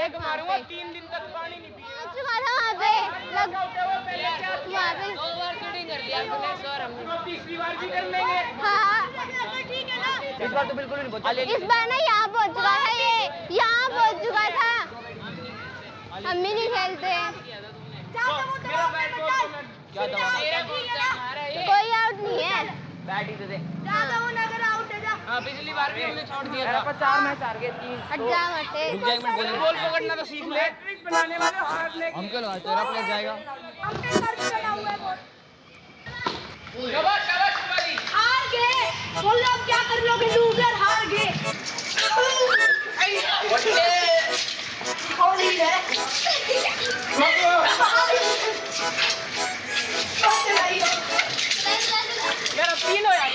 एक मारूंगा 3 दिन तक पानी नहीं पिए। चुका था वहाँ पे ओवर शूटिंग कर लिया तूने सर हमने तीसरी बार भी कर लेंगे। हाँ ठीक है ना इस बार तो बिल्कुल नहीं पहुंचा। इस बार ना यहाँ पहुँच चुका था, ये यहाँ पहुँच चुका था। हम भी नहीं खेलते हैं। कोई आउट नहीं है। बैट ही दे हाँ पिछली बार भी हमने छोड़ दिया था। 4 मैच हार गए 3। हट जा मत। बॉल पकड़ना तो सीख ले। हैट्रिक बनाने वाले हार ले। हम क्यों लगा तेरा प्लेयर जाएगा। शाबाश शाबाश भाई। हार गए। बोलो अब क्या कर लोगे लूजर, हार गए। कौन है? यार 3 हो यार।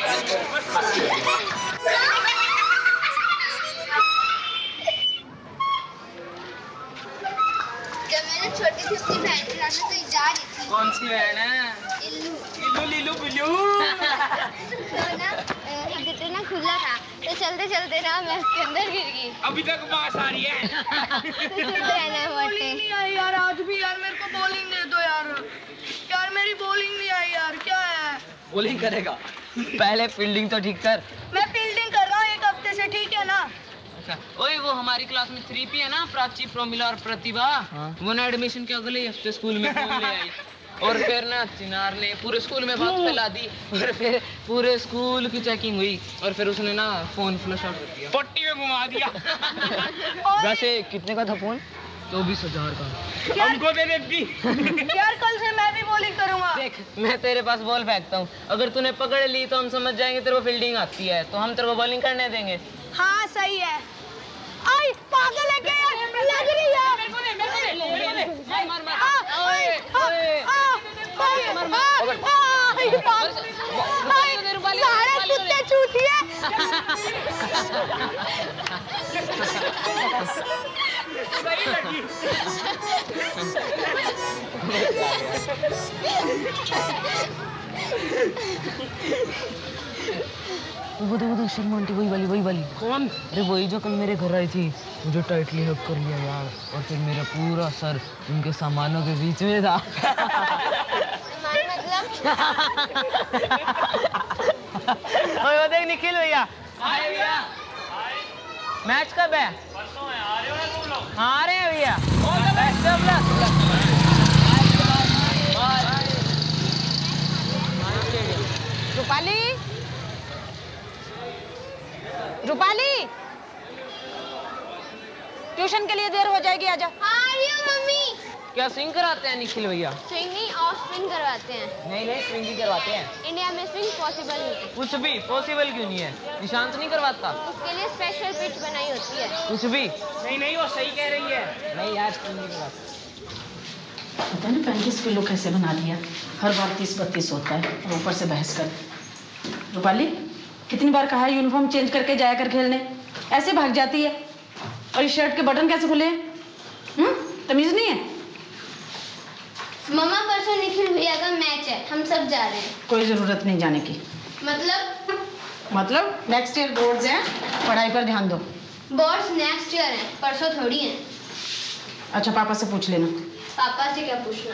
जब मैंने छोटी सी अपनी बहन के साथ तो जा रही थी। कौन सी बहन है? इल्लू लीलू बिल्लू। तो ना गेट ना खुला था, तो चलते चलते ना मैं उसके अंदर गिर गई। अभी तक बात आ रही है। तो चुप रहना मोटे। नहीं आई यार आज भी यार, मेरे को बॉलिंग दे दो यार। यार मेरी बॉलिंग नहीं आई यार, क्या है? बॉलिंग करेगा पहले फील्डिंग तो ठीक कर। मैं फील्डिंग कर रहा हूँ 1 हफ्ते से, ठीक है ना? अच्छा ओए वो हमारी क्लास में 3P है ना, प्राची प्रोमिला और प्रतिभा। वो ना एडमिशन के अगले हफ्ते स्कूल में फोन ले आई और फिर ना चिनार ने पूरे स्कूल में बात फैला दी और फिर पूरे स्कूल की चेकिंग हुई और फिर उसने ना फोन फ्लश आउट कर दिया, पट्टी में घुमा दिया। वैसे कितने का था फोन? 24,000 का। हमको दे देती। यार कल से मैं भी बॉलिंग करूंगा। देख मैं तेरे पास बॉल फेंकता हूँ, अगर तूने पकड़ ली तो हम समझ जाएंगे तेरे को फील्डिंग आती है, तो हम तेरे को बॉलिंग करने देंगे। हाँ सही है। आई पागल है क्या यार, लग रही है। सारे कुत्ते चूतिए। वो शर्मा आंटी वही वाली। कौन? अरे वही जो कल मेरे घर आई थी, मुझे टाइटली हग कर लिया यार, और फिर मेरा पूरा सर उनके सामानों के बीच में था। मतलब देख निखिल भैया मैच कब है? परसों है। आ रहे हो तुम लोग? हाँ आ रहे हैं भैया। रूपाली ट्यूशन के लिए देर हो जाएगी, आजा। मम्मी क्या स्विंग कराते हैं निखिल भैया? स्विंग नहीं ऑफ स्विंग करवाते हैं। नहीं स्विंग ही करवाते हैं। इंडिया में स्विंग पॉसिबल नहीं है। कुछ भी पॉसिबल क्यों नहीं है? निशांत नहीं करवाता? उसके लिए स्पेशल पिच बनाई होती है। कुछ भी नहीं वो सही कह रही है। नहीं यार स्विंग नहीं करवाता। पता नहीं 35 किलो कैसे बना लिया, हर बार 30-32 होता है और ऊपर से बहस कर। रूपाली कितनी बार कहा है यूनिफॉर्म चेंज करके जाया कर खेलने, ऐसे भाग जाती है। और इस शर्ट के बटन कैसे खुले? तमीज नहीं है? मम्मा परसों निखिल भैया का मैच है, हम सब जा रहे हैं। कोई जरूरत नहीं जाने की। मतलब नेक्स्ट ईयर बोर्ड्स हैं, पढ़ाई पर ध्यान दो। बोर्ड्स नेक्स्ट ईयर है, परसों थोड़ी है। अच्छा पापा से पूछ लेना। पापा से क्या पूछना?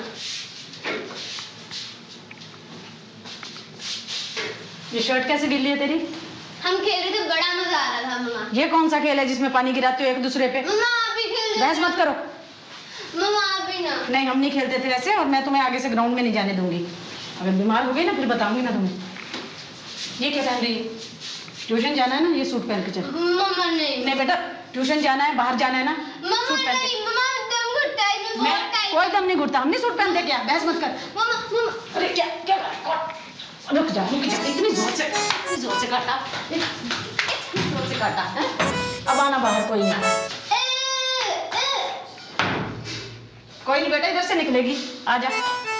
ये शर्ट कैसे गिल्ली है तेरी? हम खेल रहे थे, बड़ा मजा आ रहा था मम्मा। ये कौन सा खेल है जिसमें पानी गिराते हो एक दूसरे पे? मम्मा आप ही खेल। बहस मत करो। मम्मा आप ही ना। नहीं हम नहीं खेलते थे ऐसे, और मैं तुम्हें आगे से ग्राउंड में नहीं जाने दूंगी। अगर बीमार हो गई ना फिर बताऊंगी ना तुम्हें। ये क्या पहन रही है? ट्यूशन जाना है ना, ये सूट पहन के चल। मम्मा नहीं बेटा ट्यूशन जाना है, बाहर जाना है ना, सूट पहन के। कोई दम नहीं घुटता, हम नहीं सूट पहनते क्या? बहस मत कर। अरे क्या क्या रुक जा इतनी जोर से काटा, जोर से काटा है? अब आना बाहर। कोई नहीं बेटा, इधर से निकलेगी, आ जा।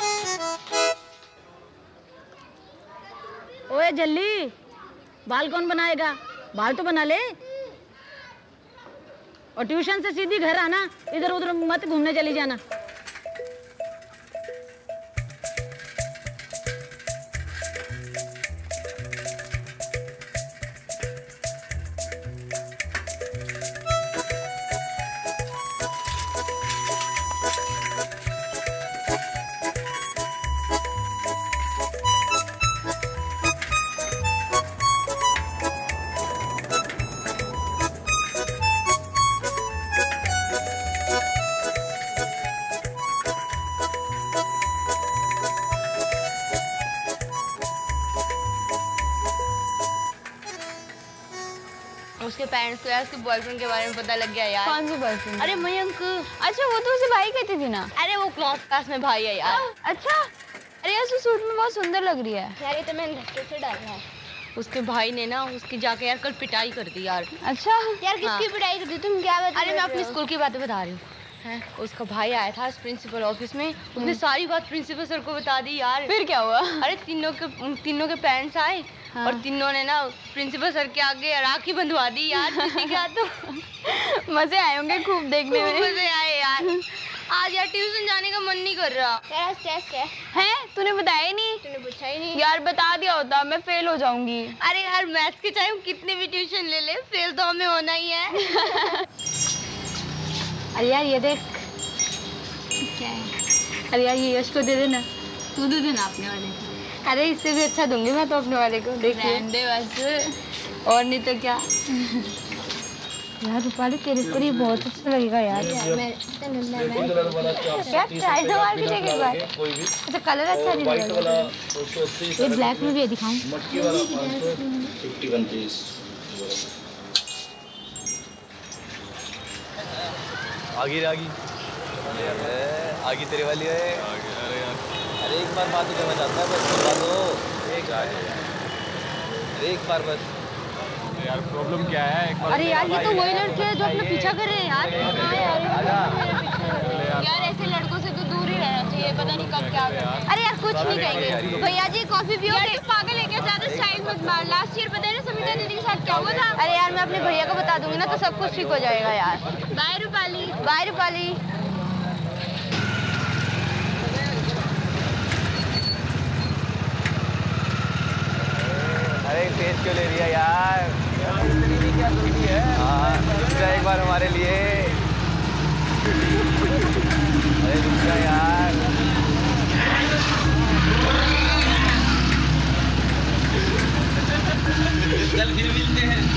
ओए जल्दी, बाल कौन बनाएगा? बाल तो बना ले। और ट्यूशन से सीधी घर आना, इधर उधर मत घूमने चली जाना। उसके पेरेंट्स को यार उसके बॉयफ्रेंड के बारे में पता लग गया यार। कौन सी बॉयफ्रेंड? अरे मयंक। अच्छा वो तो उसे भाई कहती थी ना। अरे वो क्लास में भाई है यार। अच्छा अरे यार उस सूट में बहुत सुंदर लग रही है यार ये तो मैंने धक्के से डाला है। उसके भाई ने ना उसकी जाके यार कल पिटाई कर दी यार। अच्छा यार किसकी पिटाई कर दी तुम क्या बता? अरे मैं अपने हो? स्कूल की बातें बता रही हूँ। उसका भाई आया था प्रिंसिपल ऑफिस में, उसने सारी बात प्रिंसिपल सर को बता दी यार। फिर क्या हुआ? अरे तीनों के पेरेंट्स आए और तीनों ने ना प्रिंसिपल सर के आगे राखी बंधवा दी यार। किसी का तो मजे आए होंगे खूब देखने में। मजे आए यार। आज यार ट्यूशन जाने का मन नहीं कर रहा यार। आज टेस्ट है। हैं? तूने बताया नहीं? तूने पूछा ही नहीं यार बता दिया होता मैं फेल हो जाऊंगी। अरे यार मैथ्स के चाहे हम कितने भी ट्यूशन ले ले फेल तो हमें होना ही है। अरे यार ये देख। क्या है? अरे यार ये यश को दे देना। तू दे देना अपने वाले को। अरे इससे भी अच्छा दूंगी मैं तो अपने वाले को। देखिए रहने दे बस। और नहीं तो क्या। यार रूपाली तेरे पर ये बहुत अच्छा लगेगा यार। यार ट्राई तो मार के देख एक बार। अच्छा कलर अच्छा नहीं लग रहा। ये ब्लैक में भी दिखाऊं? आगी तेरे वाली है। अरे एक बार बात करना चाहता है बस करवा दो। एक बार बस। यार प्रॉब्लम क्या है? एक बार अरे यार ये तो वही लड़के हैं जो अपना पीछा कर रहे हैं यार। यार ऐसे लड़कों से तो दूर ही रहना चाहिए, पता नहीं कब क्या होगा। अरे यार कुछ नहीं कहेंगे। भैया जी कॉफी पियोगे? यार पागल है क्या? ज्यादा स्टाइल मत मार। लास्ट ईयर पता है ना समीता दीदी के साथ क्या हुआ था? अरे यार मैं अपने भैया को बता दूंगी ना तो सब कुछ ठीक हो जाएगा यार। बाय रूपाली। बाय रूपाली। अरे फेस क्यों ले रही है यार? क्या जरूरी है? हाँ एक बार हमारे लिए। अरे रुक यार। कल फिर मिलते हैं।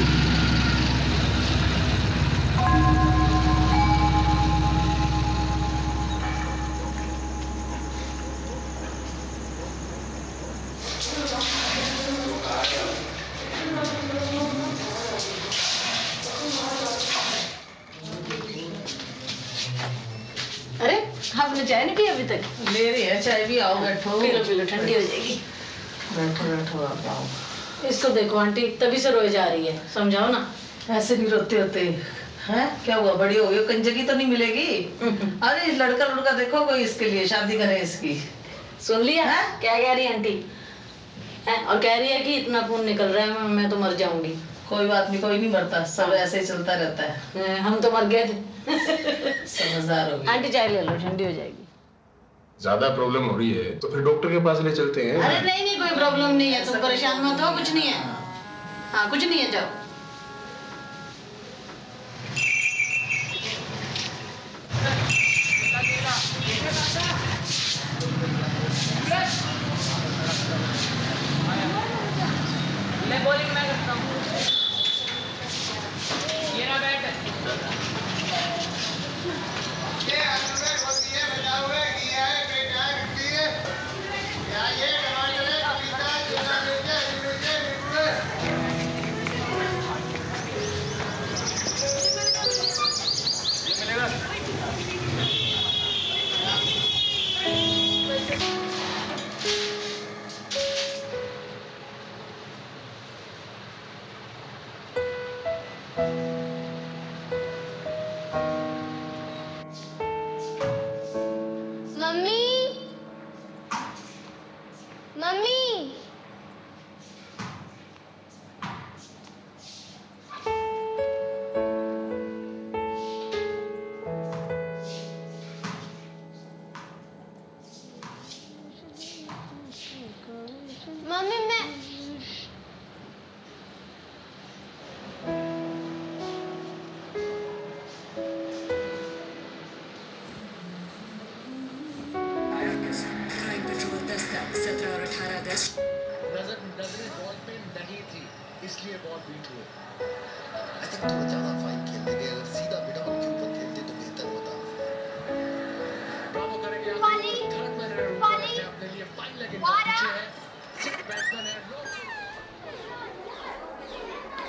अरे आपने चाय नहीं पी अभी तक? ले रही है चाय भी। आओ बैठो। पी लो ठंडी हो जाएगी। बैठो बैठो आप आओ। इसको देखो आंटी तभी से रोए जा रही है, समझाओ ना। ऐसे नहीं रोते होते हैं। क्या हुआ? बड़ी हो गई, कंजगी तो नहीं मिलेगी। अरे लड़का लड़का देखो कोई इसके लिए शादी करे इसकी। सुन लिया है? क्या कह रही है आंटी? है? और कह रही है कि इतना खून निकल रहा है मैं तो मर जाऊंगी। कोई बात नहीं, कोई नहीं मरता, सब ऐसे ही चलता रहता है। हम तो मर गए थे। समझदार हो गई। आंटी चाय ले लो ठंडी हो जाएगी। ज्यादा प्रॉब्लम हो रही है तो फिर डॉक्टर के पास ले चलते हैं। अरे नहीं नहीं कोई प्रॉब्लम नहीं है, तुम परेशान मत हो, कुछ नहीं है। हाँ कुछ नहीं है, जाओ। मैं बॉलिंग मैं करता हूँ। ये ना बैट। इसलिए बॉल बीट हुए। आई थिंक थोड़ा ज्यादा फाइन खेलने गए, अगर सीधा मिड ऑन के ऊपर खेलते तो बेहतर होता। ब्रावो करेंगे आगे, थर्ड मैन है अपने लिए फाइन लेकिन पीछे है सिक्स बैट्समैन है।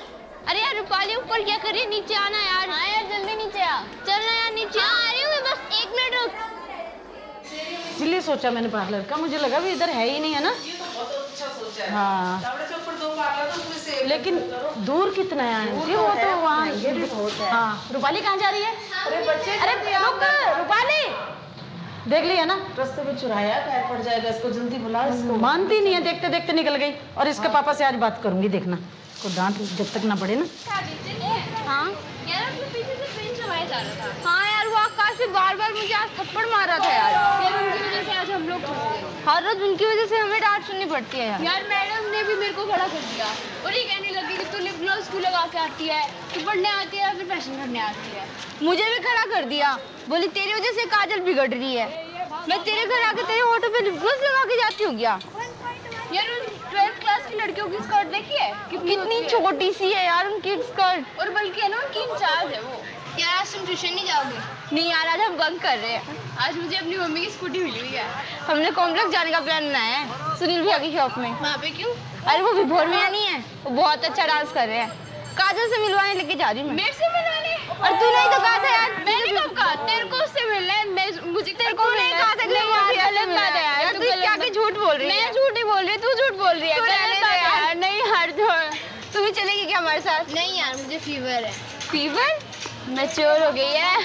अरे यार रूपाली ऊपर क्या कर रही है? नीचे आना यार। हाँ यार जल्दी नीचे आ। चलना यार नीचे। हाँ आ रही हूँ मैं, बस 1 मिनट रुक। इसीलिए सोचा मैंने पार्लर का, मुझे लगा भी इधर है ही नहीं, है ना? हाँ लेकिन दूर कितना है आंटी, वो तो वहाँ हाँ। रूपाली कहाँ जा रही है? अरे रुक रूपाली, देख लिया ना रास्ते में चुराया, पैर पड़ जाएगा इसको, जल्दी बुला इसको। मानती नहीं है, देखते देखते निकल गई। और इसके पापा से आज बात करूंगी, देखना इसको डांट जब तक ना पड़े ना। हाँ यार पीछे से पेन चबाया जा रहा था। हाँ यार वो आकाश से बार-बार मुझे आज थप्पड़ मार रहा था यार। उनकी वजह से आज हम लोग हर रोज उनकी वजह से हमें डांट सुननी पड़ती है यार। मैडम ने भी मेरे को खड़ा कर दिया और ये कहने लगी कि तू लिप ग्लॉस क्यों लगा के आती है, तू पढ़ने आती है या फिर फैशन करने आती है। मुझे भी खड़ा कर दिया, बोली तेरी वजह से काजल बिगड़ रही है। मैं तेरे घर आके तेरे होठों पे लिप ग्लॉस लगा के जाती हूँ क्या? यार 12th क्लास की लड़कियों की स्कर्ट देखी है कितनी छोटी सी है यार उनकी स्कर्ट। और बल्कि है ना उनकी इंचार्ज है वो। यार आज तुम ट्यूशन नहीं जाओगे? नहीं यार आज हम बंक कर रहे हैं। आज मुझे अपनी मम्मी की स्कूटी मिली हुई है, हमने कॉम्प्लेक्स जाने का प्लान बनाया है सुनील भैया की शॉप में। वहाँ पे क्यों? अरे वो विभोर भैया नहीं है, वो बहुत अच्छा डांस कर रहे हैं। काजल से मिलवाने लेके जा रही हूँ। मेरे से मिलवाने? और तू नहीं तो कहा था यार। मैंने कब कहा? तेरे को उससे मिलना है, मुझे तेरे को नहीं कहा था। गलत बात है यार, तू क्या के झूठ बोल रही है? मैं झूठ नहीं बोल रही, तू झूठ बोल रही है। गलत बात है यार। नहीं हर तू भी चलेगी क्या हमारे साथ? नहीं यार मुझे फीवर है। फीवर? मैच्योर हो गई है।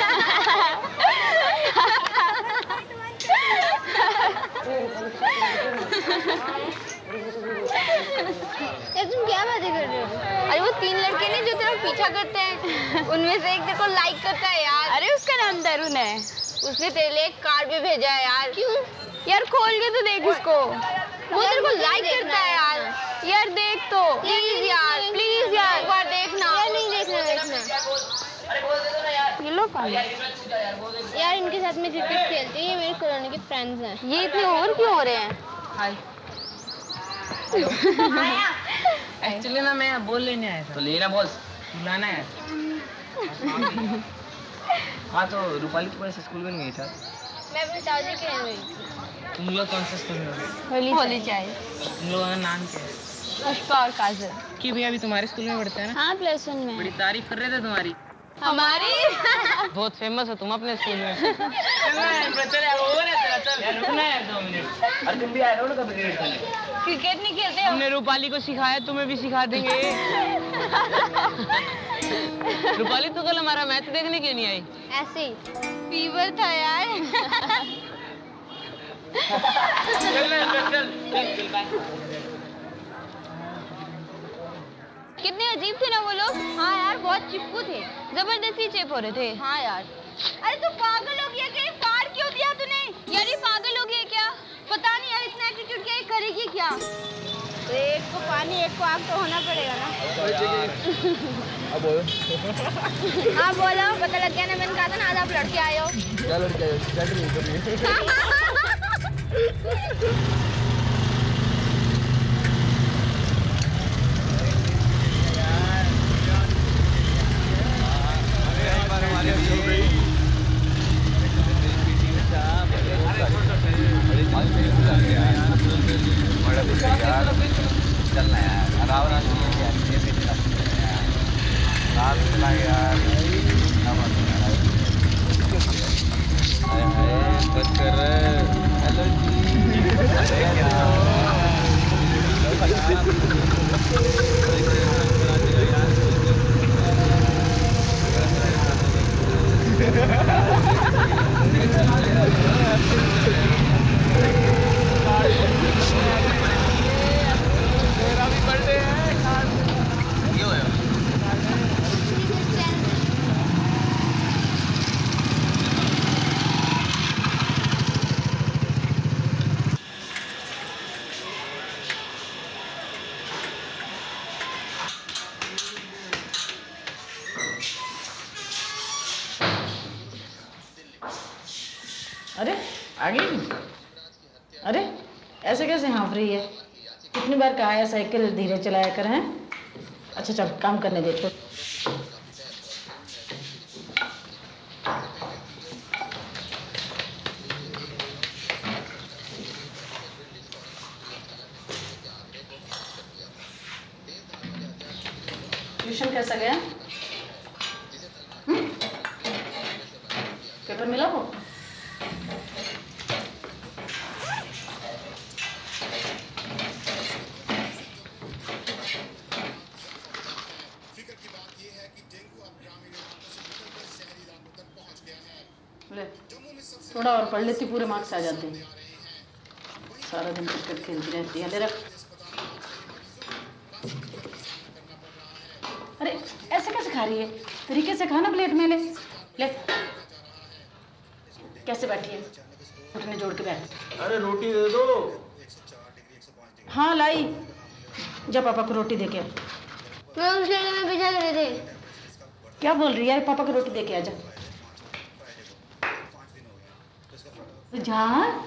यार तुम क्या बातें कर रहे हो? अरे वो 3 लड़के ने जो तेरा पीछा करते हैं उनमें से एक तेरे को लाइक करता है यार। अरे उसका नाम तरुण है, उसने तेरे लिए एक कार्ड भी भेजा है यार। क्यों? यार खोल के तो देख इसको, वो तेरे को लाइक करता है यार। यार देख तो प्लीज यार, प्लीज यार एक बार देखना। यार नहीं देखना। ये लो पानी यार, इनके साथ में क्रिकेट खेलती हूँ, ये मेरे कॉलोनी के फ्रेंड्स हैं। ये इतने ओवर क्यों हो रहे हैं? हाय एक्चुअली ना मैं बोल लेने आया था। तो लेना बोल, बुलाना है। हाँ तो रूपाली तो वैसे स्कूल में नहीं था। मैं अपने दादी के यहाँ गई थी। तुम लोग कौन से स्कूल में हो? होली चाय। तुम लोगों का नाम क्या है? पुष्पा और काजल। कि भैया अभी तुम्हारे स्कूल में पढ़ते हैं ना? हाँ +1 में। बड़ी तारीफ कर रहे थे तुम्हारी। हमारी? बहुत फेमस हो तुम अपने स्कूल में। चलना है, चल रुकना है 2 मिनट। अरे तुम भी आए हो ना कभी क्रिकेट खेलने? क्रिकेट नहीं खेलते हम। हमने रूपाली को सिखाया, तुम्हें भी सिखा देंगे। रूपाली तो कल हमारा मैच देखने क्यों नहीं आई? ऐसे ही फीवर था यार। कितने अजीब थे ना वो लोग। हाँ यार बहुत चिपकू थे, जबरदस्ती चिप हो रहे थे। हाँ यार। अरे तू पागल हो गया क्या? फाड़ क्यों दिया तूने? यार ये पागल हो गया क्या? पता नहीं यार इतना एटीट्यूड क्या करेगी क्या? तो एक को पानी एक को आग तो होना पड़ेगा ना। अब बोलो। हाँ बोलो, पता लग गया ना, मैंने कहा था ना आज आप लड़के आए हो। क्या लड़के आए? क्या करिए? चलना यार, आराम से यार। बस कर हेलो मेरा भी बर्थडे है। क्यों है? अरे आ गई? अरे ऐसे कैसे हाँफ रही है? कितनी बार कहा है साइकिल धीरे चलाया कर। हैं? अच्छा चल काम करने दे तो। ट्यूशन कैसा गया? पेपर मिला वो? ले, थोड़ा और पढ़ लेती पूरे मार्क्स आ जाते हैं। सारा दिन क्रिकेट खेलती रहती है। ले रख। अरे ऐसे कैसे खा रही है? तरीके से खाना प्लेट में ले। ले। कैसे बैठी है? घुटने जोड़ के बैठ। अरे रोटी दे दो। हाँ लाई। जा पापा को रोटी दे के आ। मैं उस लेने में पीछा करे थे। क्या बोल रही है? पापा को रोटी दे के आ जा। जा।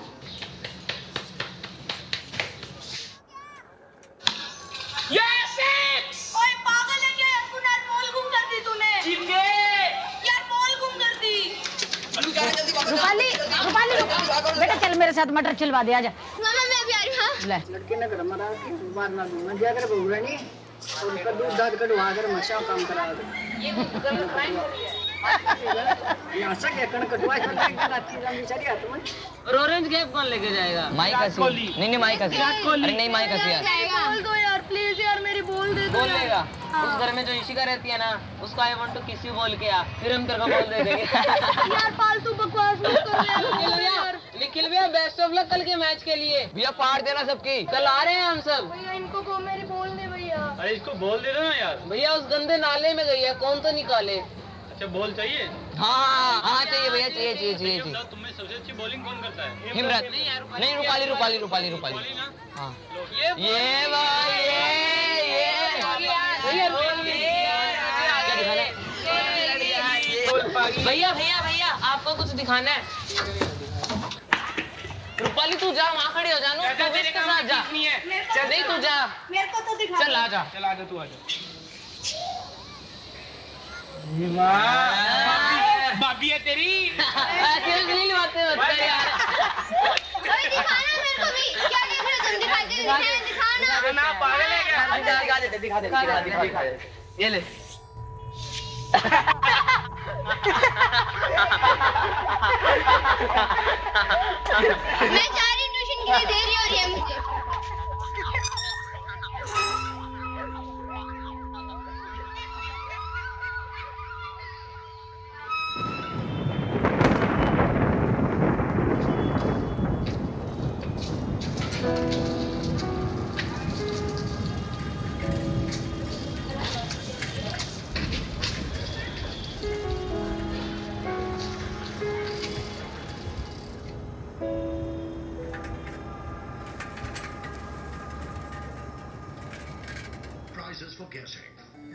ओए पागल है क्या? यार बॉल गुम कर दी तूने। यार बॉल गुम कर दी। रूपाली, रूपाली बेटा चल मेरे साथ मटर छिलवा दे। आजा। मामा मैं भी आ रही हूँ। ले। लड़के ना कर हमारा बार ना दूंगा जाकर बहुरा नहीं और उसका दूध दाद कटवा कर मशा काम करा दे। ये यहाँ से क्या कण कटवा है बेचारी हाथ में। और ऑरेंज कैप कौन लेके जाएगा? Mike Hussey. नहीं माइक हसी। अरे नहीं माइक हसी यार। बोल दो यार प्लीज यार, मेरी बॉल दे दो। बोल देगा। उस घर में जो इशिका रहती है ना, उसको I want to kiss you बोल के आ, फिर हम तेरे को बोल दे देंगे। यार फालतू बकवास मत करो यार। निखिल भैया बेस्ट ऑफ लक कल के मैच के लिए। भैया पार देना सबकी। कल आ रहे हैं हम सब। भैया इनको को मेरी बॉल दे भैया। अरे इसको बोल दे दो ना यार। भैया उस गंदे नाले में गई है, कौन तो निकाले। अच्छा बॉल चाहिए? हाँ चाहिए भैया, चाहिए। तुम्हें सबसे अच्छी बॉलिंग कौन करता है? हिमरत। नहीं रूपाली। हाँ ये भैया आपको कुछ दिखाना है। रूपाली तू जा, वहाँ खड़ी हो जा। तू इसके साथ जा। नहीं तू जा। मेरे को तो दिखा। चल आ जा। तू आ जा। भाभी है तेरी। ऐसे नहीं बातें मत कर यार। ओए दिखाना मेरे को भी। क्या देख रहे हो तुम? दिखाना। ना पागल है क्या? दिखा दे। ये ले। मैं जा रही ट्यूशन के लिए, देरी हो रही है मुझे। For guessing.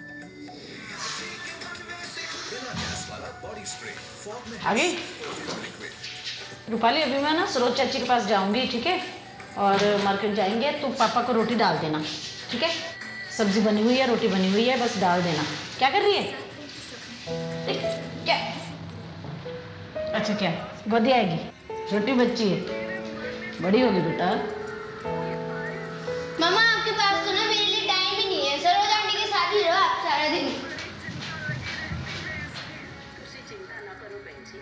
बिना गैस वाला बॉडी स्प्रे फॉग में आगे रूपाली, अभी मैं ना सरोज चाची के पास जाऊंगी, ठीक है? और मार्केट जाएंगे तो पापा को रोटी डाल देना, ठीक है? सब्जी बनी हुई है, रोटी बनी हुई है, बस डाल देना। क्या कर रही है? क्या? अच्छा क्या गोदी आएगी? छोटी बच्ची है, बड़ी होगी बेटा। मामा आपके पास तो ना मेरे लिए टाइम ही नहीं है। सरोज आंटी के साथ ही रहो आप सारा दिन। चिंता ना करो बहन जी।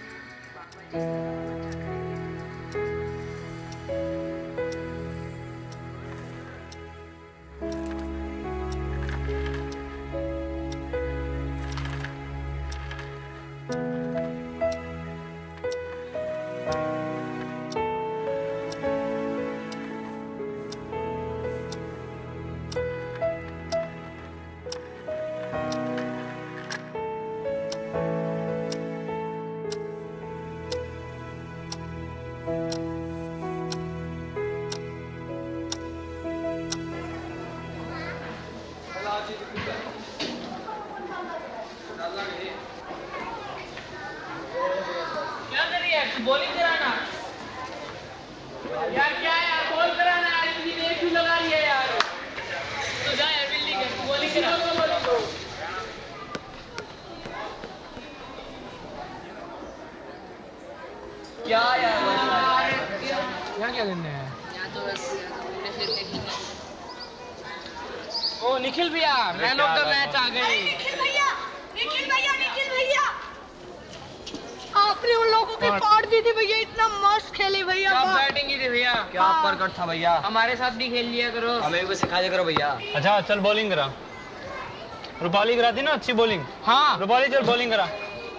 क्या कर रही है? बॉलिंग कराना यार। क्या है यार, बॉल कराना है। इतनी देर क्यों लगा रही है यार? तो जा यार, बिल्डिंग है, बॉलिंग करा। क्या यार यहाँ क्या करना है? यहाँ तो बस घूमने फिरने की। ओ निखिल भैया, मैन ऑफ द मैच आ गए। निखिल भैया, निखिल भैया, निखिल भैया, आपने उन लोगों की पार्ट दी थी भैया, इतना मस्त खेले भैया। क्या बैटिंग की थी भैया, क्या अपरकट था भैया। हमारे साथ भी खेल लिया करो, हमें भी सिखा दिया करो भैया। अच्छा चल बॉलिंग करा। रूपाली कराती ना अच्छी बॉलिंग। हाँ रूपाली चल बॉलिंग करा।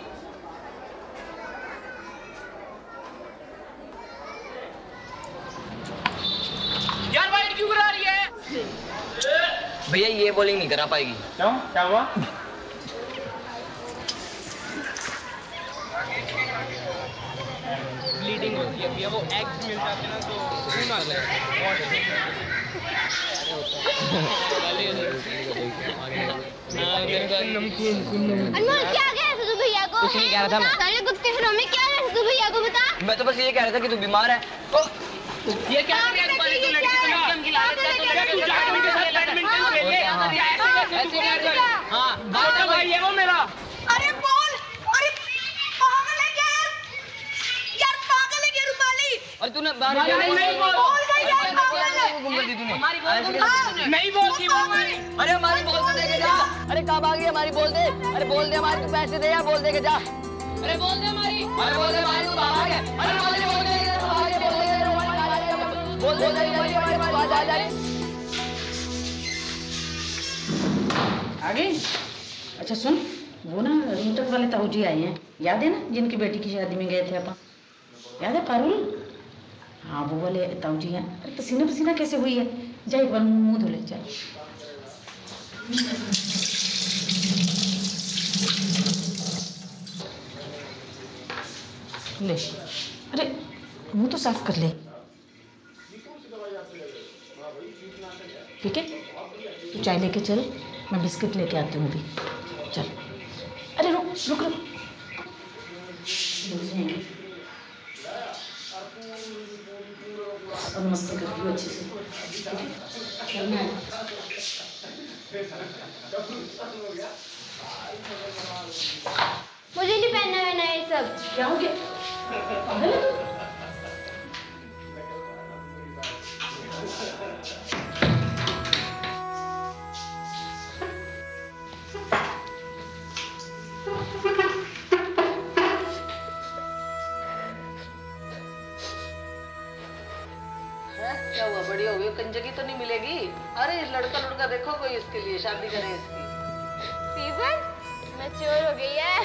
यार वाइट क्यों करा रही है? भैया ये बॉलिंग नहीं करा पाएगी। क्यों, क्या हुआ? ब्लीडिंग होती है भैया, वो एग्स मिल जाते हैं ना तो खून आ जाता है। अनमोल क्या कह रहा था तू भैया को? कुछ नहीं कह रहा था मैं। सारे कुत्ते फिर हमें क्या कह रहा था तू भैया को बता? मैं तो बस ये कह रहा था कि तू बीमार है। ये क्या कर रहा है? तुम्हारी तो लड़की को लड़की हम खिलाते हैं, तो लड़की को जाकर के साथ बैडमिंटन खेल ले। ऐसे क्या कर? हाँ छोटा भाई है वो मेरा। अरे बोल, अरे पागल है क्या यार? यार पागल है क्या रूपाली? और तूने बोल भाई यार पागल है। हमारी बॉल को नहीं बोलती वो हमारी। अरे हमारी बॉल को दे के जा। अरे कब आ गई हमारी बॉल दे। अरे बोल दे हमारी, तू पैसे दे या बॉल दे के जा। अरे बोल दे हमारी। अरे बोल दे हमारी, तू बाहर आ गया। अरे बोल दे बोल दे बोल दे हमारी आ जाए। आ गई? अच्छा सुन, वो ना रोहतक वाले ताऊ जी आए हैं, याद है ना, जिनकी बेटी की शादी में गए थे अपन, याद है पारुल? हाँ वो वाले ताऊ जी हैं। अरे पसीना पसीना कैसे हुई है, जा एक बार मुंह धो ले जा। ले, अरे मुंह तो साफ कर ले। ठीक है, तू चाय लेके चल, मैं बिस्किट लेके आती हूँ अभी। चल। अरे रुक रुक रुक। अब मस्ती करती हूँ अच्छे से। चलना है। मुझे नहीं पहनना है ना ये सब। क्या हो गया? पागल है तू? क्या हुआ, बड़ी हो गई, कंजकी तो नहीं मिलेगी? अरे लड़का लड़का देखो कोई इसके लिए, शादी करें इसकी। फीवर मैच्योर हो गई है।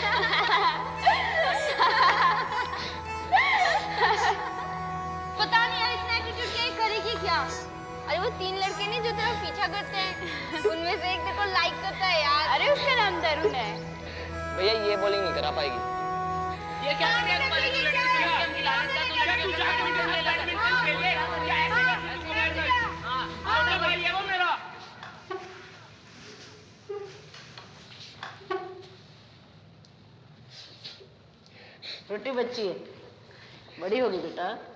पता नहीं यार इतना एटीट्यूड क्या करेगी क्या? अरे वो 3 लड़के नहीं जो तेरा पीछा करते हैं, उनमें से एक तेरे को लाइक करता है यार। अरे उसका नाम तरुण है। भैया ये बॉलिंग नहीं करा पाएगी। ये क्या कर रहा है? तुम्हारी तो लड़की को लड़की हम खिलाते हैं, तो लड़की को बैडमिंटन खेल ले। क्या ऐसे कर? हाँ छोटा भाई है वो मेरा। छोटी बच्ची है, बड़ी होगी बेटा।